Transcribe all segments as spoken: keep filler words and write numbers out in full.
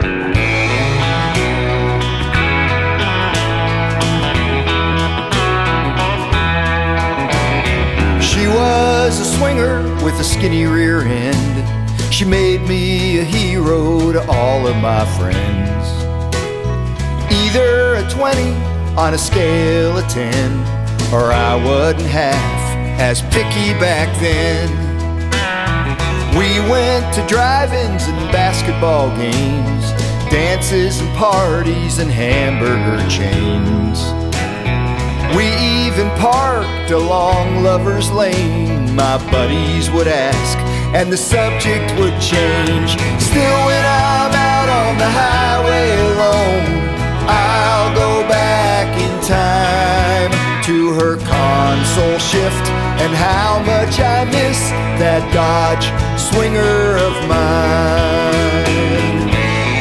She was a swinger with a skinny rear end. She made me a hero to all of my friends. Either a twenty on a scale of ten, or I wasn't half as picky back then. We went to drive-ins and basketball games, dances and parties and hamburger chains. We even parked along Lover's Lane. My buddies would ask and the subject would change. Still, when I'm out on the highway alone, I'll go back in time to her console shift and how much I miss that Dodge Swinger of mine.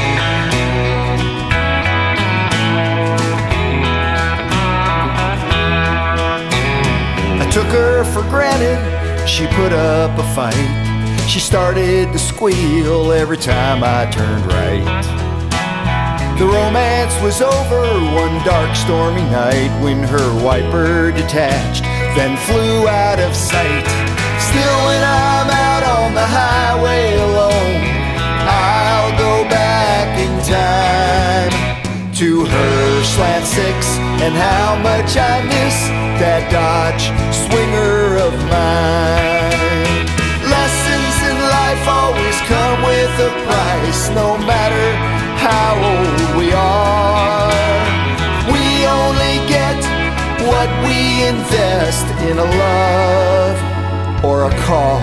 I took her for granted, she put up a fight. She started to squeal every time I turned right. The romance was over one dark stormy night when her wiper detached, then flew out of sight. Still, when I'm out on the highway alone, I'll go back in time to her slant six and how much I miss that Dodge Swinger of mine. Lessons in life always come with a price, no matter how old we are. We only get what we invest in a love or a car.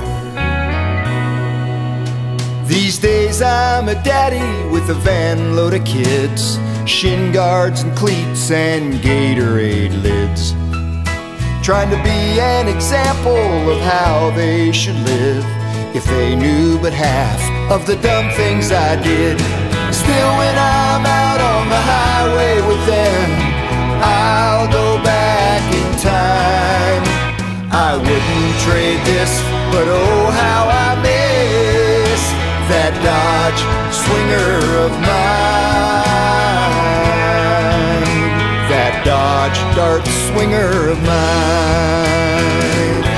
These days I'm a daddy with a van load of kids, shin guards and cleats and Gatorade lids, trying to be an example of how they should live if they knew but half of the dumb things I did. Still, when I'm out on the highway with them, I'll go back in time. I wouldn't trade this, but oh how I miss that Dodge Swinger of mine. That Dodge Dart Swinger of mine.